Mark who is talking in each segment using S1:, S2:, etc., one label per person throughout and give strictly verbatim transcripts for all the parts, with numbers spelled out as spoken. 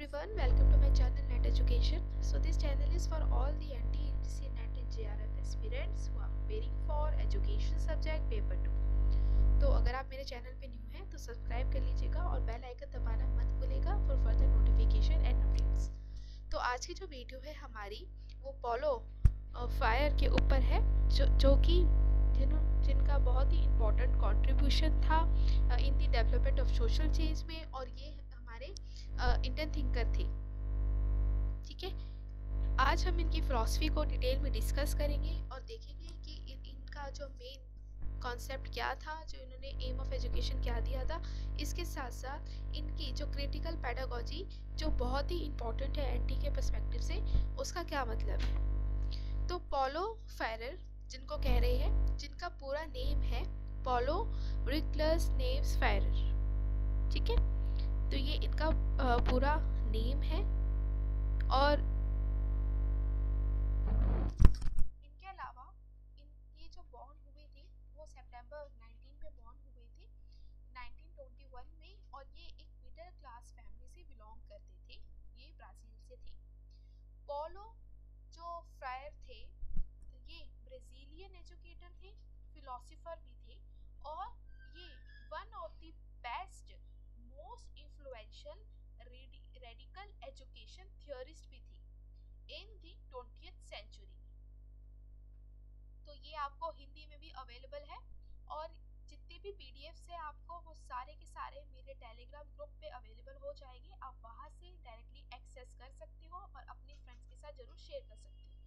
S1: everyone, welcome to my channel Net Education. So this channel is for all the N T E U G C Net and J R F aspirants who are preparing for education subject paper two. तो अगर आप मेरे channel पे new हैं तो subscribe कर लीजिएगा और बेल आइकन दबाना मत भूलिएगा for further notification and updates. तो आज की जो वीडियो है हमारी वो पोलो फायर के ऊपर है, जो जो कि जिन्हों जिनका बहुत ही इम्पोर्टेंट कंट्रीब्यूशन था in the development of social change में, और ये हमारे इंडियन थिंकर थे। ठीक है, आज हम इनकी फिलॉसफी को डिटेल में डिस्कस करेंगे और देखेंगे कि इन, इनका जो मेन कॉन्सेप्ट क्या था, जो इन्होंने एम ऑफ एजुकेशन क्या दिया था। इसके साथ साथ इनकी जो क्रिटिकल पेडागोजी जो बहुत ही इम्पोर्टेंट है एनटी के पर्सपेक्टिव से, उसका क्या मतलब है। तो पोलो फायरर जिनको कह रहे हैं, जिनका पूरा नेम है पोलो रिक्लस नेव्स फायरर। ठीक है, तो ये इनका पूरा नेम है। और इनके अलावा इन ये जो बॉर्न हुए थे वो सितंबर उन्नीस में बॉर्न हुए थे उन्नीस सौ इक्कीस में, और ये एक मिडिल क्लास फैमिली से बिलोंग करते थे। ये ब्राज़ील से थे। पोलो जो फ्रायर थे ये ब्राज़ीलियन एजुकेटर थे, फिलोसोफर भी थे, और ये one of the best most influential radical education theorist भी थी इन दी ट्वेंटियथ सेंचुरी। तो ये आपको हिंदी में भी अवेलेबल है, और जितने भी पीडीएफ्स है आपको वो सारे के सारे मेरे टेलीग्राम ग्रुप पे अवेलेबल हो जाएंगे। आप वहाँ से डायरेक्टली एक्सेस कर सकते हो और अपने फ्रेंड्स के साथ जरूर शेयर कर सकते हो।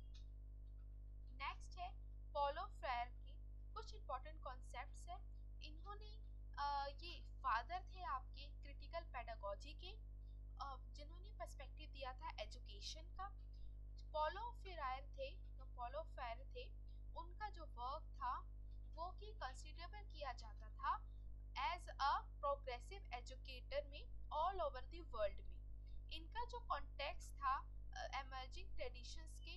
S1: नेक्स्ट है पोलो फ्रायर के कुछ इंपॉर्टेंट कॉन्सेप्ट्स है। इन्होंने आ, ये फादर थे आपके क्रिटिकल पेडागोजी के, आ, जिन्होंने पर्सपेक्टिव दिया था एजुकेशन का। पोलो फ्रायर थे तो पोलो फ्रायर थे उनका जो वर्क था वो कि कंसिडरेबल किया जाता था एज अ प्रोग्रेसिव एजुकेटर में ऑल ओवर द वर्ल्ड में। इनका जो कॉन्टेक्स्ट था एमर्जिंग ट्रेडिशंस के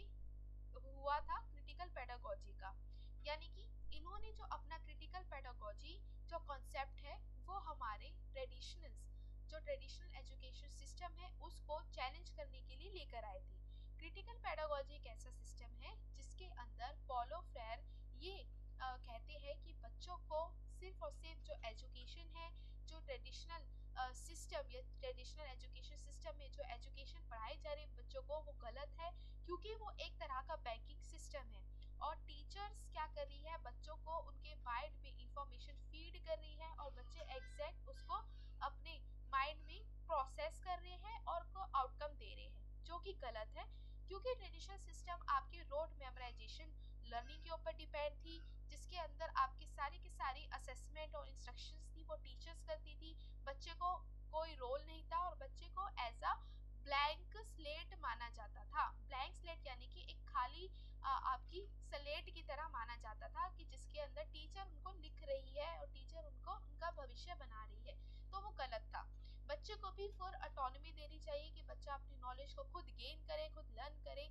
S1: हुआ था क्रिटिकल पेडागोजी का, यानी कि इन्होंने जो अपना क्रिटिकल पेडागोजी जो कॉन्सेप्ट है वो हमारे ट्रेडिशनल्स जो ट्रेडिशनल एजुकेशन सिस्टम है उसको चैलेंज करने के लिए लेकर आए थे। क्रिटिकल पेडागोजी एक ऐसा सिस्टम है जिसके अंदर पोलो फ्रायर ये आ, कहते हैं कि बच्चों को सिर्फ और सिर्फ जो एजुकेशन है, जो ट्रेडिशनल सिस्टम या ट्रेडिशनल एजुकेशन सिस्टम में जो एजुकेशन पढ़ाई जा रही बच्चों को वो गलत है, क्योंकि वो एक तरह का बैंकिंग सिस्टम है। और टीचर्स क्या कर रही है, बच्चों को उनके माइंड में इंफॉर्मेशन फीड कर रही है और बच्चे एग्जैक्ट उसको अपने माइंड में प्रोसेस कर रहे हैं और को आउटकम दे रहे हैं, जो कि गलत है। क्योंकि ट्रेडिशनल सिस्टम आपके रोड मेमोराइजेशन लर्निंग के ऊपर डिपेंड थी, जिसके अंदर आपकी सारी की सारी असेसमेंट और इंस्ट्रक्शंस थी वो टीचर्स करती थी। बच्चे को कोई रोल नहीं था और बच्चे को एज अ ब्लैंक स्लेट माना जाता था। ब्लैंक स्लेट यानी कि एक खाली आ, आपकी स्लेट की तरह माना जाता था कि जिसके अंदर टीचर उनको लिख रही है और टीचर उनको उनका भविष्य बना रही है, तो वो गलत था। बच्चे को भी फुल ऑटोनॉमी देनी चाहिए कि बच्चा अपनी नॉलेज को खुद गेन करे, खुद लर्न करे।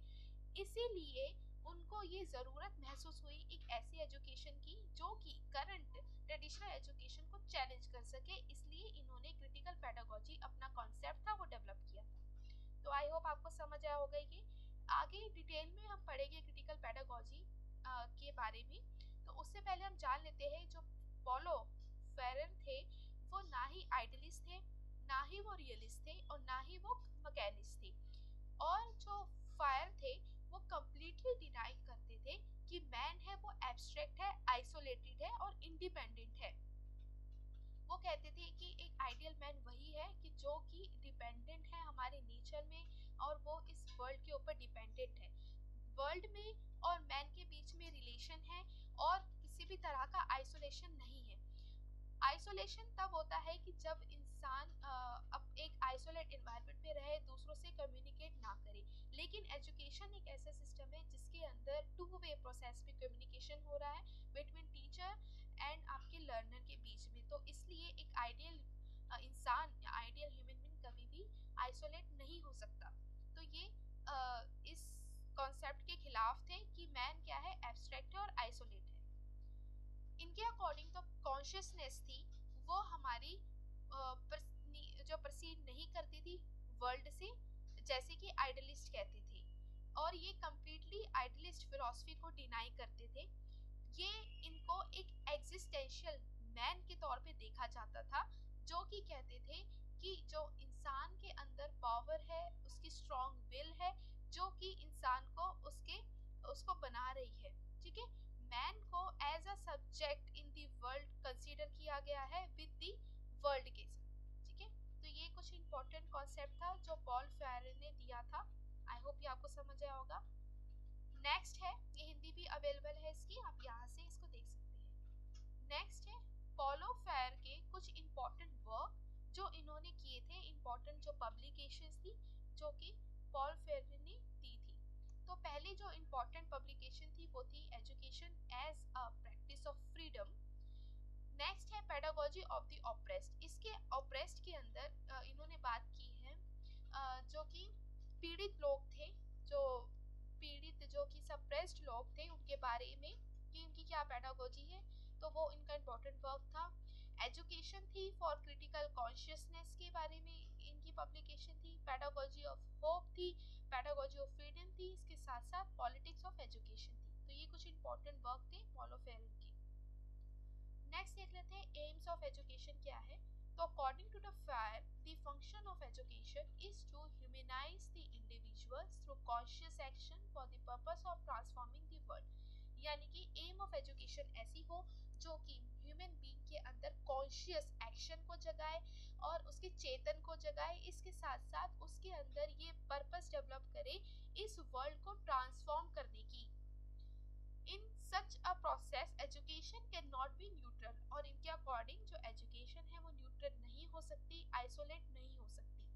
S1: इसीलिए उनको ये ज़रूरत महसूस हुई एक ऐसी एजुकेशन की जो कि करंट ट्रेडिशनल एजुकेशन को चैलेंज कर सके, इसलिए इन्होंने क्रिटिकल पेडागोजी अपना कॉन्सेप्ट था वो डेवलप किया था। तो आई होप आपको समझ आया होगा कि आगे डिटेल में हम पढ़ेंगे क्रिटिकल पेडागोजी के बारे में। तो उससे पहले हम जान लेते हैं जो पोलो फ्रायर थे वो ना ही आइडियलिस्ट थे, ना ही वो रियलिस्ट थे, और ना ही वो मैकेनिस्ट थे। और जो फायर थे वो कम्प्लीटली डिनाई करते थे कि मैन है वो एब्स्ट्रैक्ट है, आइसोलेटेड है और इंडिपेंडेंट है। वो कहते थे कि एक आइडियल मैन वही है कि जो कि डिपेंडेंट है हमारे नेचर में, और वो इस वर्ल्ड के ऊपर डिपेंडेंट है। वर्ल्ड में और मैन के बीच में रिलेशन है और किसी भी तरह का आइसोलेशन नहीं है। आइसोलेशन तब होता है कि जब इंसान अब एक आइसोलेट एनवायरनमेंट में रहे, दूसरों से कम्युनिकेट ना करे। लेकिन एजुकेशन एक ऐसा सिस्टम है जिसके अंदर टू वे प्रोसेस में कम्युनिकेशन हो रहा है बिटवीन टीचर एंड आपके लर्नर के बीच में। तो इसलिए एक आइडियल इंसान या आइडियल ह्यूमन बीइंग कभी भी आइसोलेट नहीं हो सकता। तो ये आ, इस कॉन्सेप्ट के खिलाफ थे कि मैन क्या है, एब्स्ट्रैक्ट है और आइसोलेट है। इनके अकॉर्डिंग तो कॉन्शियसनेस थी वो हमारी जो परसीव नहीं करती थी वर्ल्ड से, जैसे कि आइडलिस्ट कहते थे, और ये कम्प्लीटली आइडलिस्ट फिलॉसफी को डिनाई करते थे। ये इनको एक एग्जिस्टेंशियल मैन के तौर पे देखा जाता था, जो कि कहते थे कि जो इंसान के अंदर पावर है, उसकी स्ट्रॉन्ग विल है, जो कि इंसान को उसके उसको बना रही है। ठीक है, मैन को as a subject in the world consider किया गया है विद द वर्ल्ड के साथ। ठीक है, तो ये कुछ इंपॉर्टेंट कॉन्सेप्ट था जो पॉल फेरेर ने दिया था। आई होप ये आपको समझ आया होगा। नेक्स्ट है, ये हिंदी भी अवेलेबल है इसकी, आप यहाँ से इसको देख सकते हैं। नेक्स्ट है पॉलो फेरेर के कुछ इंपॉर्टेंट वर्क जो इन्होंने किए थे, इंपॉर्टेंट जो पब्लिकेशंस थी जो कि पॉल फेरेर ने दी थी। तो पहली जो इंपॉर्टेंट पब्लिकेशन थी वो थी education as a practice of freedom. Next है पेडागोजी ऑफ द ऑप्रेस्ड। इसके ऑप्रेस्ड के अंदर इन्होंने बात की है जो कि पीड़ित लोग थे, जो पीड़ित जो कि सप्रेस्ड लोग थे, उनके बारे में कि उनकी क्या पेडागोजी है, तो वो इनका इम्पोर्टेंट वर्क था। एजुकेशन थी फॉर क्रिटिकल कॉन्शियसनेस के बारे में इनकी पब्लिकेशन थी। पेडागोजी ऑफ होप थी, पेडागोजी ऑफ फ्रीडम थी, इसके साथ साथ पॉलिटिक्स ऑफ एजुकेशन थी। तो ये कुछ इंपॉर्टेंट वर्क थे पॉलो फेरेर के। नेक्स्ट देख लेते हैं एम्स ऑफ एजुकेशन क्या है। तो according to the Freire, the function of education is to humanise the individuals through conscious action for the purpose of transforming the world. यानी कि एम ऑफ एजुकेशन ऐसी हो जो कि ह्यूमन बीइंग के अंदर कॉन्शियस एक्शन को जगाए और उसके चेतन को जगाए, इसके साथ साथ उसके अंदर ये पर्पस डेवलप करे इस वर्ल्ड को ट्रांसफॉर्म करने की। In such a process education can not be neutral, और इनके अकॉर्डिंग जो एजुकेशन है वो न्यूट्रल नहीं हो सकती, आइसोलेट नहीं हो सकती।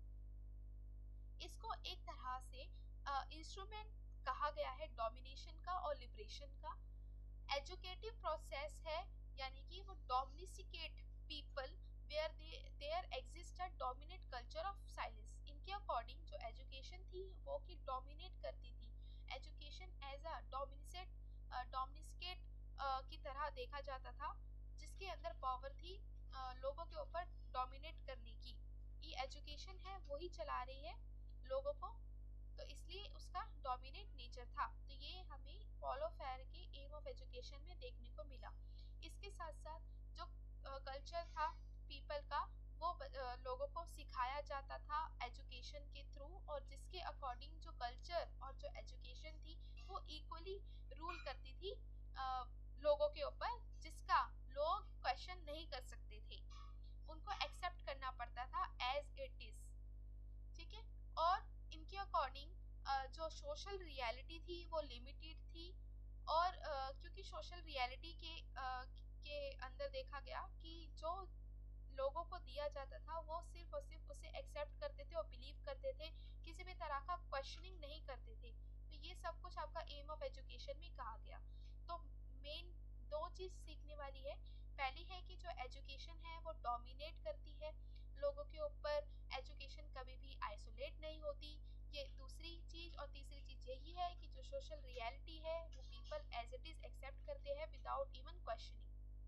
S1: इसको एक तरह से इंस्ट्रूमेंट uh, कहा गया है डोमिनेशन का और लिबरेशन का। एजुकेटिव प्रोसेस है यानी कि वो domesticate people where there exist a dominate culture of silence. इनके अकॉर्डिंग जो एजुकेशन थी वो कि डोमिनेट करती थी, education as a dominate domesticate की तरह देखा जाता था, जिसके अंदर पावर थी uh, लोगों के ऊपर डोमिनेट करने की। ये एजुकेशन है वही चला रही है लोगों को, तो इसलिए उसका डोमिनेट नेचर था। तो ये हमें पॉलो फेरेर के एम ऑफ एजुकेशन में देखने को मिला। इसके साथ साथ जो कल्चर uh, था पीपल का, वो uh, लोगों को सिखाया जाता था एजुकेशन के थ्रू, और जिसके अकॉर्डिंग जो कल्चर और जो एजुकेशन थी वो इक्वली रूल करती थी uh, लोगों के ऊपर, जिसका लोग क्वेश्चन नहीं कर सकते थे, उनको एक्सेप्ट करना पड़ता था एज इट इज। ठीक है, और इनके अकॉर्डिंग जो सोशल रियलिटी थी वो लिमिटेड थी, और uh, क्योंकि सोशल रियलिटी के uh, के अंदर देखा गया कि जो लोगों को दिया जाता था वो सिर्फ और सिर्फ उसे एक्सेप्ट करते थे और बिलीव करते थे, किसी भी तरह का क्वेश्चनिंग नहीं करते थे। तो ये सब कुछ आपका एम ऑफ एजुकेशन में कहा गया। तो मेन दो चीज सीखने वाली है, पहली है कि जो एजुकेशन है वो डोमिनेट करती है लोगों के ऊपर, एजुकेशन कभी भी आइसोलेट नहीं होती, ये दूसरी चीज। और तीसरी चीज यही है कि जो सोशल रियलिटी है वो people as it is accept करते हैं विदाउट इवन क्वेश्चनिंग।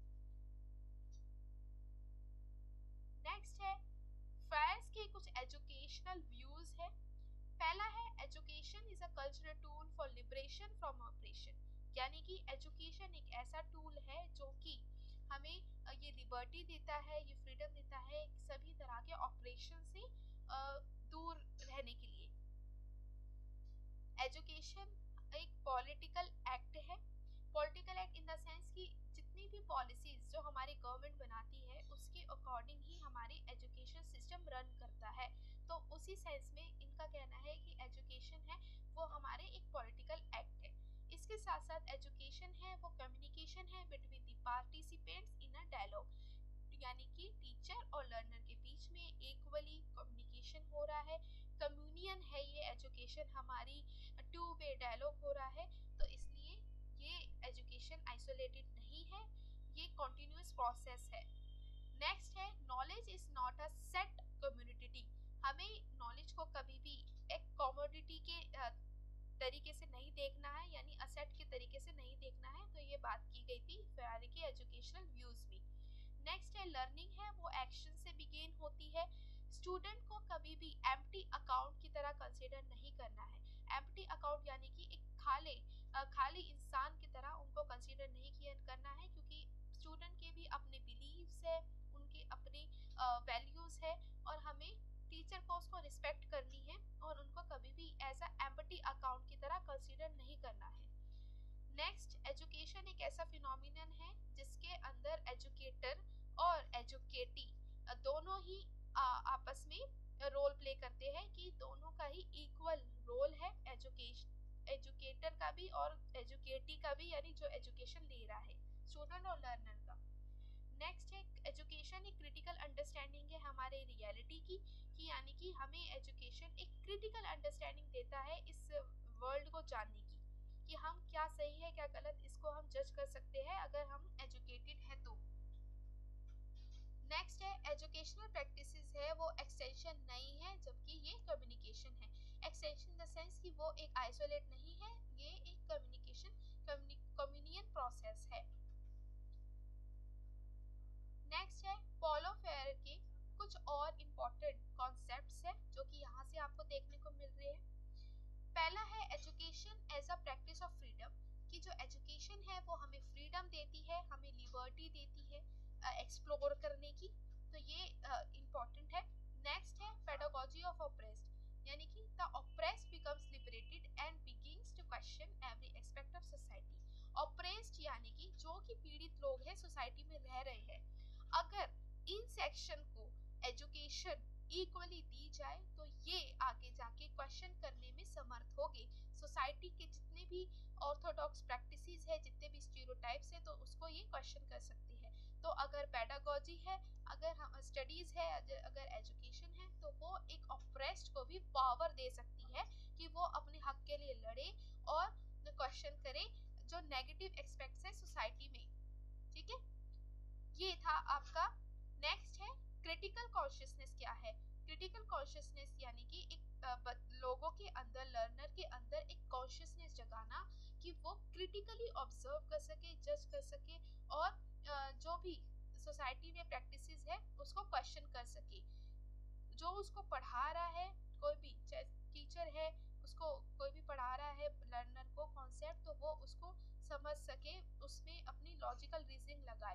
S1: नेक्स्ट है फेरेर के कुछ एजुकेशनल व्यूज है। पहला है education is a cultural tool for liberation from operation, यानी कि एजुकेशन एक ऐसा टूल है जो कि हमें ये लिबर्टी देता है, ये फ्रीडम देता है सभी तरह के ऑपरेशन से दूर रहने के लिए। एजुकेशन एक पॉलिटिकल एक्ट है। Political act in the sense कि जितनी भी पॉलिसीज जो हमारी गवर्नमेंट बनाती है उसके अकॉर्डिंग ही हमारी एजुकेशन सिस्टम रन करता है। तो उसी सेंस में इनका कहना है कि एजुकेशन है वो हमारे एक पॉलिटिकल एक्ट है। इसके साथ साथ एजुकेशन है वो कम्युनिकेशन है between the participants in a dialogue, यानी कि टीचर और लर्नर के बीच में इक्वली कम्युनिकेशन हो रहा है, कम्युनियन है ये एजुकेशन, हमारी टू वे डायलॉग हो रहा है। तो इसलिए ये एजुकेशन आइसोलेटेड नहीं है, ये कॉन्टिन्यूस प्रोसेस है। नेक्स्ट है knowledge is not a set community. हमें नॉलेज को कभी भी एक कॉमोडिटी के तरीके से नहीं देखना है, यानी असेट के तरीके से नहीं देखना है। तो ये बात की गई थी फेरेर के एजुकेशनल व्यूज में। नेक्स्ट है लर्निंग है वो एक्शन से बिगिन होती है। स्टूडेंट को कभी भी एम्प्टी अकाउंट की तरह कंसिडर कंसीडर नहीं करना है। एम्प्टी अकाउंट यानी कि एक खाली खाली इंसान की तरह उनको कंसीडर नहीं किया करना है, क्योंकि स्टूडेंट के भी अपने बिलीव्स है, उनके अपने वैल्यूज है, और हमें टीचर को उसको रिस्पेक्ट करनी है और उनको कभी भी एज अ एम्प्टी अकाउंट की तरह कंसीडर नहीं करना है। नेक्स्ट, एजुकेशन एक ऐसा फिनोमिनन है जिसके अंदर एजुकेटर और एजुकेटी दोनों ही आ, आपस में रोल प्ले करते हैं, कि दोनों का ही इक्वल रोल है, एजुकेशन एजुकेटर का भी और एजुकेटी का भी, यानी जो एजुकेशन ले रहा है स्टूडेंट और लर्नर का। नेक्स्ट है, एजुकेशन एक क्रिटिकल अंडरस्टैंडिंग है हमारे रियलिटी की, कि यानी कि हमें एजुकेशन एक क्रिटिकल अंडरस्टैंडिंग देता है इस वर्ल्ड को जानने की, कि हम क्या सही है क्या गलत, इसको हम जज कर सकते हैं अगर हम एजुकेटेड है तो। नेक्स्ट है, एजुकेशनल प्रैक्टिसेस है वो एक्सटेंशन नहीं है, जबकि ये कम्युनिकेशन है। एक्सटेंशन इन द सेंस कि वो एक आइसोलेट नहीं है, ये एक कम्युनिकेशन कम्युनियन प्रोसेस है। नेक्स्ट है, पॉलो फेयर के कुछ और इम्पोर्टेंट कॉन्सेप्ट्स है जो कि यहाँ से आपको देखने को मिल रहे हैं। पहला है education as a practice of freedom, कि जो एजुकेशन है वो हमें फ्रीडम देती है, हमें लिबर्टी देती है एक्सप्लोर uh, करने की, तो ये इम्पोर्टेंट uh, है। नेक्स्ट है, पेडागोजी ऑफ ऑप्रेस्ड, यानी कि the oppressed becomes liberated and begins to question every aspect of society. Oppressed यानी कि जो कि पीड़ित लोग हैं सोसाइटी में रह रहे हैं, अगर इन सेक्शन को एजुकेशन इक्वली दी जाए तो ये आगे जाके क्वेश्चन करने में समर्थ होंगे। सोसाइटी के जितने भी ऑर्थोडॉक्स प्रैक्टिसेस है, जितने भी स्टीरियोटाइप्स है, तो उसको ये क्वेश्चन कर सकती है। तो अगर पेडागोजी है, अगर हम स्टडीज है, अगर एजुकेशन है, तो वो एक ऑप्रेस्ड को भी पावर दे सकती है कि वो अपने हक के लिए लड़े और क्वेश्चन करे जो नेगेटिव एक्सपेक्ट्स है सोसाइटी में। ठीक है, ये था आपका। नेक्स्ट है, क्रिटिकल कॉन्शियसनेस क्या है। क्रिटिकल कॉन्शियसनेस यानी कि एक लोगों के अंदर, लर्नर के अंदर एक कॉन्शियसनेस जगाना, कि वो क्रिटिकली ऑब्जर्व कर सके, जज कर सके, और जो भी सोसाइटी में प्रैक्टिसेस है उसको क्वेश्चन कर सके। जो उसको पढ़ा रहा है, कोई भी टीचर है, उसको कोई भी पढ़ा रहा है लर्नर को कॉन्सेप्ट, तो वो उसको समझ सके, उसमें अपनी लॉजिकल रीजनिंग लगाए।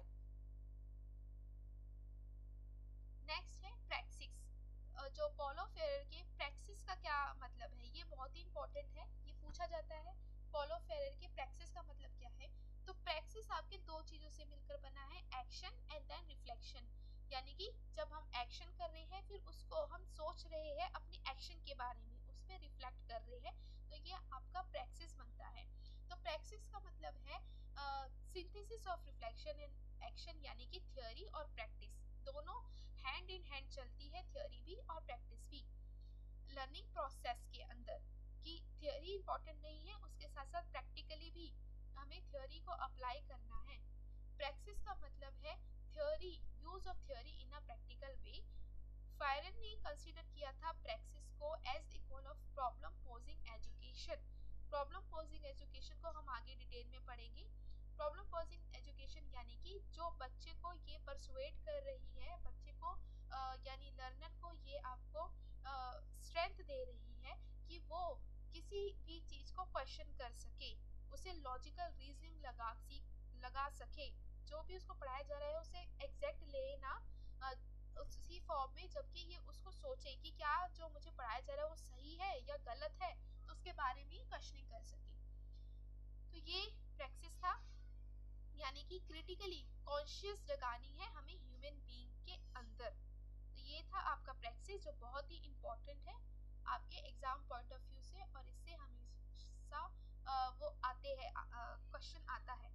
S1: नेक्स्ट है प्रैक्टिस। जो पॉलो फेयर के प्रैक्टिस का क्या मतलब है, ये बहुत ही इंपॉर्टेंट है, ये पूछा जाता है। पॉलो फेयर के प्रैक्टिस का मतलब क्या है, तो प्रैक्टिस आपके दो चीजों से मिलकर बना है, एक्शन एंड देन रिफ्लेक्शन, यानी कि जब हम एक्शन कर रहे हैं फिर उसको हम सोच रहे हैं अपने एक्शन के बारे में, उस पर रिफ्लेक्ट कर रहे हैं, तो ये आपका प्रैक्टिस बनता है। तो प्रैक्टिस का मतलब है synthesis of reflection and action, यानी कि थ्योरी और प्रैक्टिस दोनों हैंड इन हैंड चलती है, थ्योरी भी और प्रैक्टिस भी लर्निंग प्रोसेस के अंदर। कि थ्योरी इंपॉर्टेंट नहीं है, उसके साथ साथ प्रैक्टिकली भी हमें थ्योरी को अप्लाई करना है। प्रैक्टिस का मतलब है theory, use of theory in a practical way. Freire ने कंसीडर किया था प्रैक्टिस को as equal of problem posing education. Problem posing education को हम आगे डिटेल में पढ़ेंगे। प्रॉब्लम पोजिंग एजुकेशन यानी कि जो बच्चे को ये परसुएट कर रही है, बच्चे को यानी लर्नर को ये आपको स्ट्रेंथ दे रही है कि वो किसी भी चीज को क्वेश्चन कर सके, उसे लॉजिकल रीजनिंग लगा सी लगा सके, जो भी उसको पढ़ाया जा रहा है उसे एग्जैक्ट लेना उसी फॉर्म में, जबकि ये उसको सोचे कि क्या जो मुझे पढ़ाया जा रहा है वो सही है या गलत है, तो उसके बारे में क्वेश्चनिंग कर सके। तो ये प्रैक्टिस था, यानी कि क्रिटिकली कॉन्शियस जगानी है हमें ह्यूमन बीइंग के अंदर। तो ये था आपका प्रैक्टिस, जो बहुत ही इम्पोर्टेंट है आपके एग्जाम पॉइंट ऑफ व्यू से, और इससे हमेशा वो आते हैं, क्वेश्चन आता है।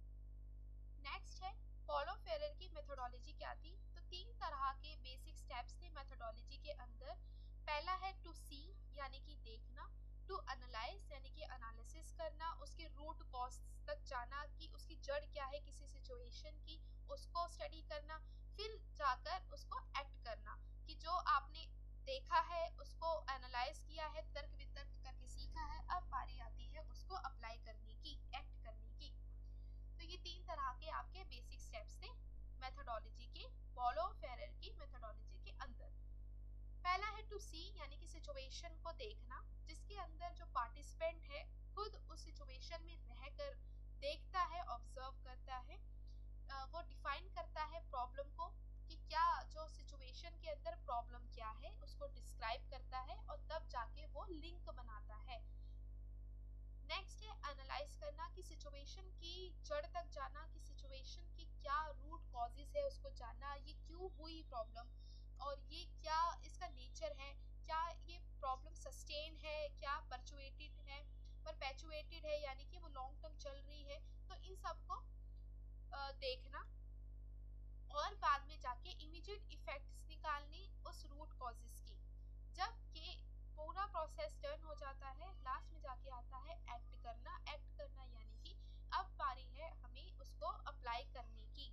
S1: नेक्स्ट है, पॉलो फेयर की मेथोडोलॉजी क्या थी, तो तीन तरह के बेसिक स्टेप्स थे मेथोडोलॉजी के अंदर। पहला है टू सी, यानी कि देखना, टू एनालाइज यानी कि एनालिसिस करना, उसके रूट कॉज तक जाना कि उसकी जड़ क्या है किसी सिचुएशन की, उसको स्टडी करना, फिर जाकर उसको एक्ट करना, कि जो आपने देखा है उसको एनालाइज किया है, तर्क वितर्क करके सीखा है, अब बारी आती है उसको अप्लाई करने की, एक्ट करने की। तो ये तीन तरह के आपके बेसिक स्टेप्स थे मेथोडोलॉजी के, पॉलो फेयर की मेथोडोलॉजी के अंदर। पहला है टू टू सी यानी कि सिचुएशन को देखना, जिसके अंदर जो पार्टिसिपेंट है खुद उस सिचुएशन में रहकर देखता है, ऑब्जर्व करता है, वो डिफाइन करता है प्रॉब्लम को कि क्या जो सिचुएशन के अंदर प्रॉब्लम क्या है उसको डिस्क्राइब करता है और तब जाके वो लिंक बनाता है। नेक्स्ट है एनालाइज करना कि सिचुएशन की जड़ तक जाना, कि सिचुएशन की क्या रूट कॉजेज है उसको जानना, ये क्यों हुई प्रॉब्लम और ये क्या इसका नेचर है, क्या ये प्रॉब्लम सस्टेन है, क्या परचुएटेड है परपेचुएटेड है यानी कि वो लॉन्ग टर्म चल रही है। तो इन सब को देखना और बाद में जाके इमीडिएट इफेक्ट्स निकालने उस रूट कॉजेस की। जब ये पूरा प्रोसेस टर्न हो जाता है, लास्ट में जाके आता है एक्ट करना। एक्ट करना यानी कि अब बारी है हमें उसको अप्लाई करने की,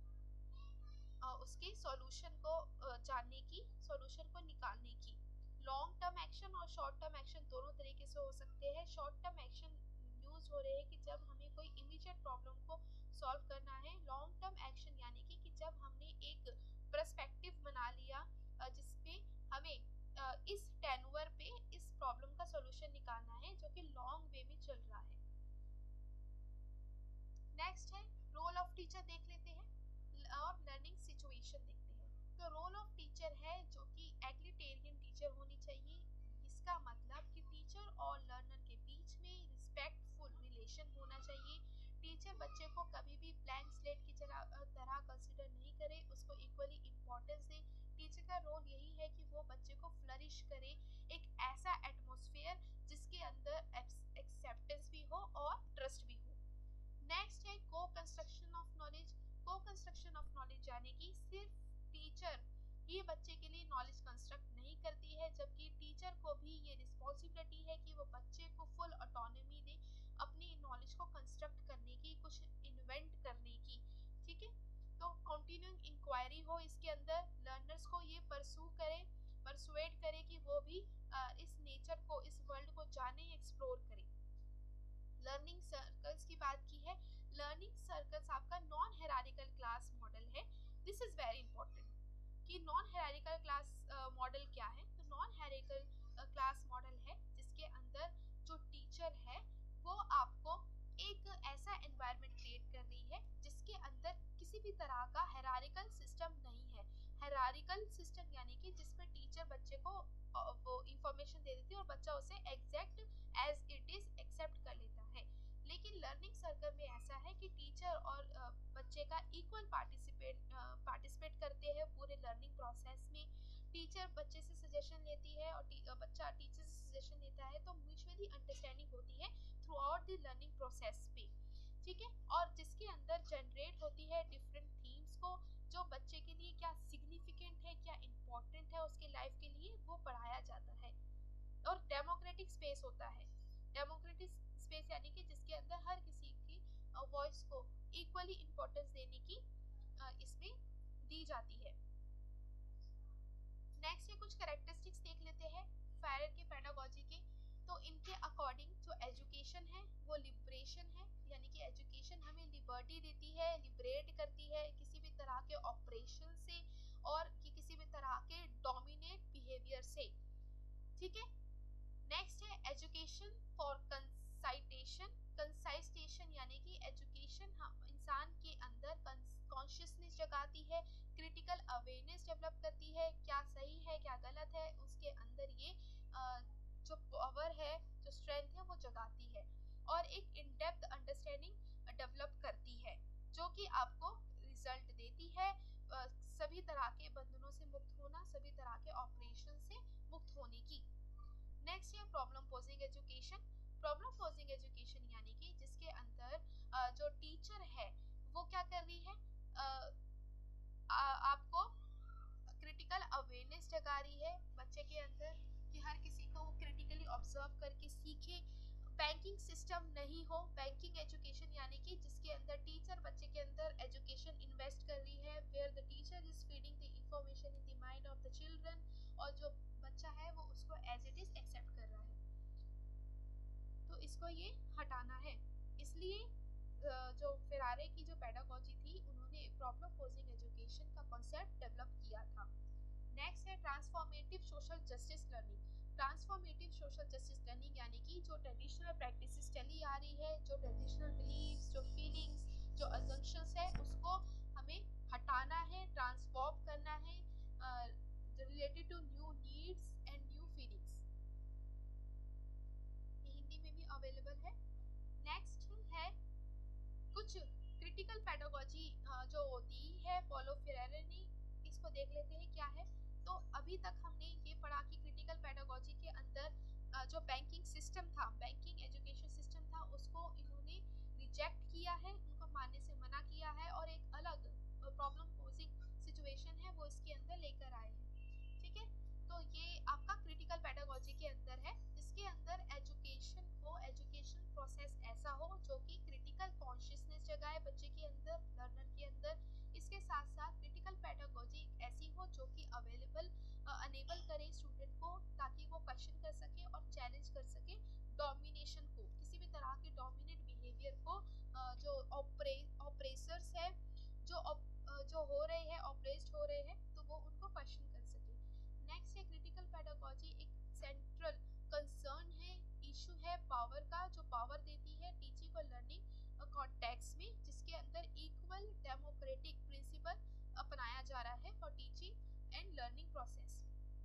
S1: उसके सॉल्यूशन को जानने की, सॉल्यूशन को निकालने की। लॉन्ग टर्म एक्शन और शॉर्ट टर्म एक्शन दोनों तरीके से हो सकते हैं। शॉर्ट टर्म एक्शन यूज हो रहे हैं कि जब हमें कोई इमीडिएट प्रॉब्लम को सॉल्व करना है। लॉन्ग टर्म एक्शन यानी कि, कि जब हमने एक पर्सपेक्टिव बना लिया जिसपे हमें इस टेन्यूअर पे इस प्रॉब्लम का सॉल्यूशन निकालना है जो कि लॉन्ग वे में चल रहा है। नेक्स्ट है रोल ऑफ टीचर देख लेते हैं और लर्निंग सिचुएशन देखते हैं। तो रोल ऑफ टीचर है जो कि एग्लिटेरियन टीचर होनी चाहिए। इसका मतलब कि टीचर और लर्नर के बीच में रिस्पेक्टफुल रिलेशन होना चाहिए। टीचर बच्चे को कभी भी ब्लैंक स्लेट की तरह कंसिडर नहीं करे, उसको इक्वली इम्पोर्टेंस दे। टीचर का रोल यही है कि वो बच्चे को फ्लरिश करे, एक ऐसा एटमॉस्फेयर जिसके अंदर एक्सेप्टेंस भी हो और ट्रस्ट भी हो। नेक्स्ट है co construction of knowledge. Co construction of knowledge यानी कि सिर्फ टीचर ये बच्चे के लिए नॉलेज कंस्ट्रक्ट नहीं करती है, जबकि टीचर को भी ये रिस्पॉन्सिबिलिटी है कि वो बच्चे को फुल ऑटोनॉमी दे अपनी नॉलेज को कंस्ट्रक्ट करने की, कुछ इन्वेंट करने की। ठीक है, तो कंटिन्यूइंग इंक्वायरी हो इसके अंदर, लर्नर्स को ये परसू करे, परसुएड करे कि वो भी आ, इस नेचर को, इस वर्ल्ड को जाने, एक्सप्लोर करे। लर्निंग सर्कल्स की बात की है। लर्निंग सर्कल्स आपका नॉन हेरारिकल क्लास मॉडल है। दिस इज वेरी इंपॉर्टेंट कि नॉन हेरारिकल क्लास मॉडल क्या है। तो नॉन हेरारिकल क्लास मॉडल है जिसके अंदर जो टीचर है वो आपको एक ऐसा एनवायरनमेंट क्रिएट कर रही है जिसके अंदर किसी भी तरह का हेरारिकल सिस्टम नहीं है। हेरारिकल सिस्टम यानी कि जिसमें टीचर बच्चे को वो इंफॉर्मेशन दे देती है और बच्चा उसे exact as it is accept कर लेता है। लेकिन लर्निंग सर्कल में ऐसा है कि टीचर और बच्चे का इक्वल पार्टिसिपेट पार्टिसिपेट करते हैं पूरे लर्निंग प्रोसेस में। टीचर बच्चे से सजेशन लेती है और टी, बच्चा टीचर से सजेशन लेता है, तो म्यूचुअली अंडरस्टैंडिंग होती है throughout the learning process पे। ठीक है, और जिसके अंदर जनरेट होती है डिफरेंट थीम्स को, जो बच्चे के लिए क्या सिग्निफिकेंट है, क्या इम्पोर्टेंट है उसके लाइफ के लिए, वो पढ़ाया जाता है। और डेमोक्रेटिक स्पेस होता है। डेमोक्रेटिक स्पेस यानी कि जिसके अंदर हर किसी की वॉइस को इक्वली इम्पोर्टेंस देने की इसमें दी जाती है। नेक्स्ट है कुछ कैरेक्टरिस्टिक्स देख लेते हैं फेरर के पेडागोजी के। तो इनके अकॉर्डिंग जो एजुकेशन है वो लिबरेशन है, यानी कि एजुकेशन हमें लिबर्टी देती है, लिबरेट करती है किसी भी तरह के ऑपरेशन से और कि किसी भी तरह के डोमिनेट बिहेवियर से। ठीक है, नेक्स्ट है एजुकेशन फॉर कंसाइटेशन। कंसाइटेशन यानी कि एजुकेशन हम इंसान के अंदर कॉन्शियसनेस जगाती है, क्रिटिकल अवेयरनेस डेवलप करती है, क्या सही है क्या गलत है उसके अंदर ये आ, जो पावर है, जो स्ट्रेंथ है वो जगाती है और एक इन डेप्थ अंडरस्टैंडिंग डेवलप करती है जो कि आपको रिजल्ट देती है आ, सभी तरह के बंधनों से मुक्त होना, सभी तरह के ऑपरेशन से मुक्त होने की। नेक्स्ट है problem posing education. Problem posing education यानी कि जिसके अंदर आ, जो टीचर है वो क्या कर रही है, आ, आ, आपको क्रिटिकल अवेयरनेस जगा रही है बच्चे के अंदर कि हर किसी को वो क्रिटिकली ऑब्जर्व करके सीखे। बैंकिंग सिस्टम नहीं हो, बैंकिंग एजुकेशन यानी कि जिसके अंदर टीचर बच्चे के अंदर एजुकेशन इन्वेस्ट कर रही है, where the teacher is feeding the information in the mind of the children और जो बच्चा है वो उसको एज इट इज एक्सेप्ट कर रहा है। तो इसको ये हटाना है, इसलिए जो फेरारे की जो पेडागोजी थी उन्होंने प्रॉब्लम पोजिंग एजुकेशन का कॉन्सेप्ट डेवलप किया था। नेक्स्ट है transformative social justice social justice learning यानी कि जो ट्रेडिशनल प्रैक्टिसेस चली आ रही है, जो ट्रेडिशनल बिलीव्स, जो फीलिंग्स, जो अजम्पशंस है, उसको हमें हटाना है, ट्रांसफॉर्म करना है related to new needs and new feelings. ये हिंदी में भी अवेलेबल है। नेक्स्ट है कुछ क्रिटिकल पेडागोजी जो दी है पॉलो फेरेरे ने, इसको देख लेते हैं क्या है। तो अभी तक हमने ये पढ़ा कि क्रिटिकल पेडागोजी के अंदर जो बैंकिंग सिस्टम था, बैंकिंग एजुकेशन सिस्टम था, उसको इन्होंने रिजेक्ट किया है, उनको मानने से मना किया है और एक अलग प्रॉब्लम पोजिंग सिचुएशन है वो इसके अंदर लेकर आए हैं। ठीक है, तो ये आपका क्रिटिकल पेडागोजी के अंदर है, जिसके अंदर एजुकेशन को एजुकेशन प्रोसेस ऐसा हो जो कि क्रिटिकल कॉन्शियसनेस जगाए बच्चे के अंदर, लर्नर के अंदर। इसके साथ साथ क्रिटिकल पेडागोजी ऐसी हो जो कि अवेलेबल अनेबल करे स्टूडेंट को, ताकि वो क्वेश्चन कर सके और चैलेंज कर सके डोमिनेशन को, किसी भी तरह के डोमिनेट बिहेवियर को, जो ऑपरे ऑपरेसर्स है, जो जो हो रहे हैं, ऑपरेस्ड हो रहे हैं, तो वो उनको क्वेश्चन कर सके। नेक्स्ट है क्रिटिकल पेडागोजी एक सेंट्रल कंसर्न है, इशू है पावर का, जो पावर देती है टीचिंग और लर्निंग कॉन्टेक्स्ट में, जिसके अंदर इक्वल डेमोक्रेटिक प्रिंसिपल अपनाया जा रहा है for teaching and learning process.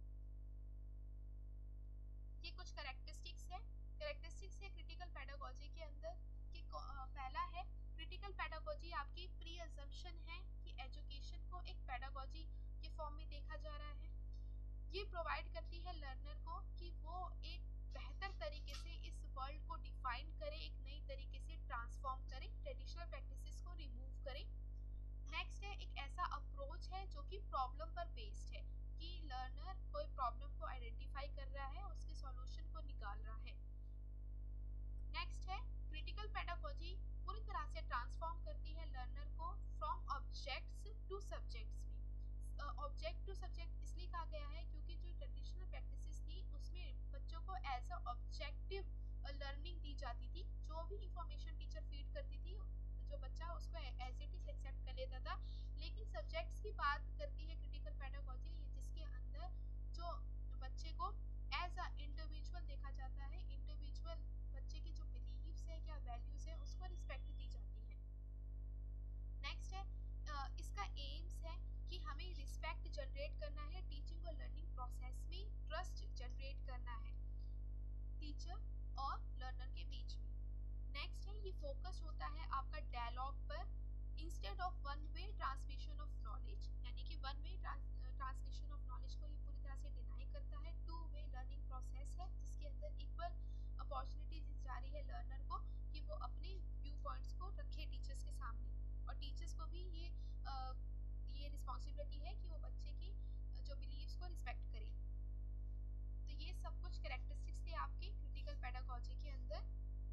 S1: ये कुछ कैरेक्टरिस्टिक्स है कैरेक्टरिस्टिक्स है क्रिटिकल पेडागोजी के अंदर कि पहला है क्रिटिकल पेडागोजी आपकी प्री अजम्पशन है कि एजुकेशन को एक पेडागोजी के फॉर्म में देखा जा रहा है। ये प्रोवाइड करती है लर्नर को कि वो एक बेहतर तरीके से इस वर्ल्ड को डिफाइन करे, एक नई तरीके से ट्रांसफॉर्म करे, ट्रेडिशनल प्रैक्टिसेस को रिमूव करे। नेक्स्ट है एक ऐसा अप्रोच है जो कि प्रॉब्लम पर बेस्ड है, कि लर्नर कोई प्रॉब्लम को आइडेंटिफाई कर रहा है, उसके सॉल्यूशन को निकाल रहा है। नेक्स्ट है क्रिटिकल पेडागोजी पूरी तरह से ट्रांसफॉर्म करती है लर्नर को फ्रॉम ऑब्जेक्ट्स टू सब्जेक्ट्स में। ऑब्जेक्ट टू सब्जेक्ट इसलिए कहा गया है क्योंकि जो ट्रेडिशनल प्रैक्टिसेस थी उसमें बच्चों को एज अ ऑब्जेक्टिव लर्निंग दी जाती थी, जो भी इंफॉर्मेशन टीचर फीड करती थी जो बच्चा उसको एज इट इज एक्सेप्ट कर लेता था। लेकिन सब्जेक्ट्स की बात करती है क्रिटिकल पेडागोजी, जिसके अंदर जो बच्चे को एज अ इंडिविजुअल देखा जाता है, इंडिविजुअल बच्चे की जो बिलीव्स है, क्या वैल्यूज है, उसको रिस्पेक्ट दी जाती है। नेक्स्ट है uh, इसका एम्स है कि हमें रिस्पेक्ट जनरेट करना है टीचिंग और लर्निंग प्रोसेस में, ट्रस्ट जनरेट करना है टीचर और लर्नर के बीच में। नेक्स्ट है ये फोकस होता है आपका डायलॉग पर instead of one way transmission of knowledge, यानी कि one way transmission of knowledge को ये पूरी तरह से डिनाई करता है। टू वे लर्निंग प्रोसेस है जिसके अंदर इक्वल अपॉर्चुनिटी दी जा रही है लर्नर को कि वो अपने व्यू पॉइंट्स को रखे टीचर्स के सामने, और टीचर्स को भी ये आ, ये रिस्पॉन्सिबिलिटी है कि वो बच्चे की जो बिलीव्स को रिस्पेक्ट करे। तो ये सब कुछ कैरेक्टरिस्टिक्स थे आपके क्रिटिकल पेडागोजी के अंदर।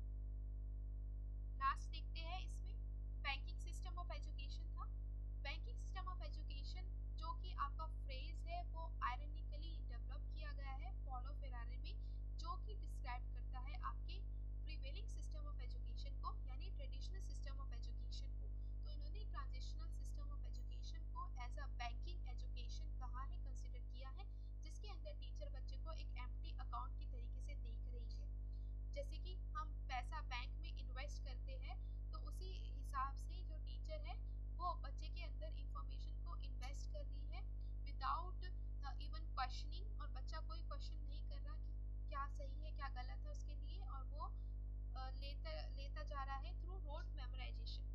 S1: लास्ट देखते हैं इसमें बैंकिंग सिस्टम ऑफ एजुकेशन था। बैंकिंग सिस्टम ऑफ एजुकेशन जो कि आपका फ्रेज है वो आयरनिकली डेवलप किया गया है पॉलो फेरेरे में, जो कि डिस्क्राइब करता है आपके प्रिवेलिंग सिस्टम ऑफ एजुकेशन को, यानी ट्रेडिशनल सिस्टम ऑफ एजुकेशन को। तो इन्होंने ट्रांजिशनल सिस्टम ऑफ एजुकेशन को एज अ बैंकिंग एजुकेशन कहा है, कंसिडर किया है, जिसके अंदर टीचर बच्चे को एक एम्प्टी अकाउंट की तरीके से देख रही है। जैसे कि हम पैसा बैंक में इन्वेस्ट करते हैं, तो उसी हिसाब से जो टीचर है वो बच्चे के अंदर इंफॉर्मेशन को इन्वेस्ट कर रही है विदाउट इवन क्वेश्चनिंग, और बच्चा कोई क्वेश्चन नहीं कर रहा कि क्या सही है क्या गलत है उसके लिए, और वो uh, लेता लेता जा रहा है थ्रू रोड मेमोराइजेशन।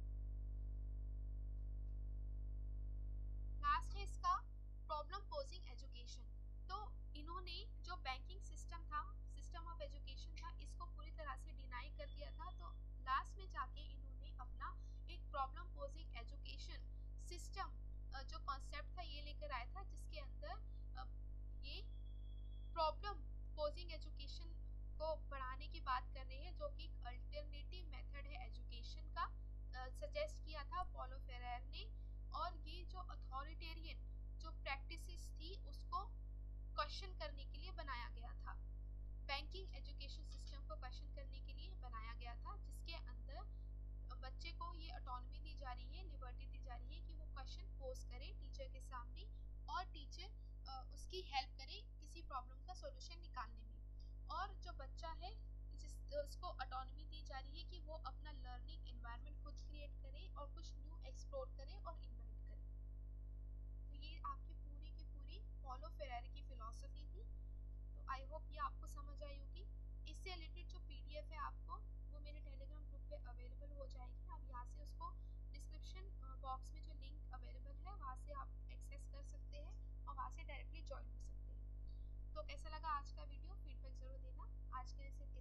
S1: लास्ट है इसका प्रॉब्लम पोजिंग एजुकेशन। तो इन्होंने जो बैंकिंग सिस्टम था, सिस्टम ऑफ एजुकेशन था, इसको पूरी तरह से डिनाई कर दिया था। तो लास्ट में जाके इन्होंने अपना एक प्रॉब्लम पोजिंग एजुकेशन सिस्टम जो कॉन्सेप्ट था ये लेकर आया था, जिसके अंदर ये प्रॉब्लम पोजिंग एजुकेशन को बढ़ाने की बात कर रही है, जो कि एक अल्टरनेटिव मेथड है एजुकेशन का, सजेस्ट किया था पॉलो फेरेरे ने। और ये जो अथॉरिटेरियन जो प्रैक्टिसेस थी उसको क्वेश्चन करने के लिए बनाया गया था, बैंकिंग एजुकेशन सिस्टम को क्वेश्चन करने के लिए बनाया गया था, जिसके अंदर बच्चे को ये ऑटोनॉमी दी जा रही है, लिबर्टी दी जा रही है कि वो क्वेश्चन पोज करे टीचर के सामने, और टीचर उसकी हेल्प करे किसी प्रॉब्लम का सॉल्यूशन निकालने में। और जो बच्चा है जिस उसको ऑटोनॉमी दी जा रही है कि वो अपना लर्निंग एनवायरनमेंट खुद क्रिएट करे और कुछ न्यू एक्सप्लोर करे और इन्वेंट करे। तो ये आपकी पूरी की पूरी पॉलो फेरेरे की फिलॉसफी थी। तो आई होप ये आपको समझ आई होगी। इससे रिलेटेड जो पीडीएफ है आपको वो मेरे टेलीग्राम ग्रुप पे अवेलेबल हो जाएगी। आप यहाँ से उसको डिस्क्रिप्शन बॉक्स में जो लिंक अवेलेबल है वहाँ से आप एक्सेस कर सकते हैं और वहाँ से डायरेक्टली ज्वाइन हो सकते हैं। तो कैसा लगा आज का वीडियो, फीडबैक ज़रूर देना। आज के लिए सिर्फ